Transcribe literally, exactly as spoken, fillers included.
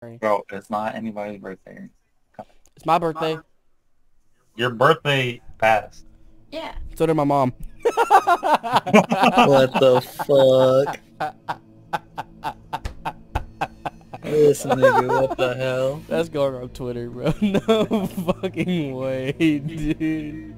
Bro, it's not anybody's birthday. It's my birthday. Your birthday passed. Yeah. So did my mom. What the fuck? This nigga, what the hell? That's going on Twitter, bro. No fucking way, dude.